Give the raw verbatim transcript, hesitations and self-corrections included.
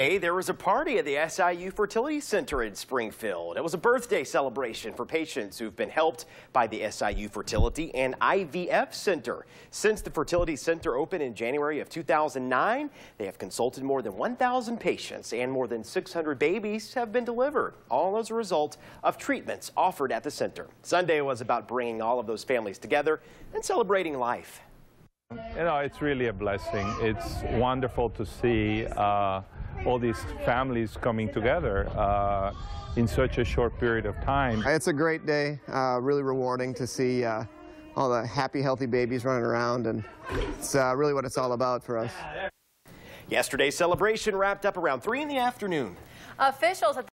Hey, there was a party at the S I U Fertility Center in Springfield. It was a birthday celebration for patients who've been helped by the S I U Fertility and I V F Center. Since the Fertility Center opened in January of two thousand nine, they have consulted more than one thousand patients and more than six hundred babies have been delivered, all as a result of treatments offered at the center. Sunday was about bringing all of those families together and celebrating life. You know, it's really a blessing. It's wonderful to see uh, all these families coming together uh, in such a short period of time. It's a great day, uh, really rewarding to see uh, all the happy, healthy babies running around, and it's uh, really what it's all about for us. Yesterday's celebration wrapped up around three in the afternoon. Officials at